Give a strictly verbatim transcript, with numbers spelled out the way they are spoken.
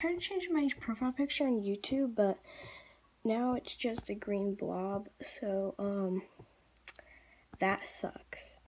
tried to change my profile picture on YouTube, but now it's just a green blob, so um that sucks.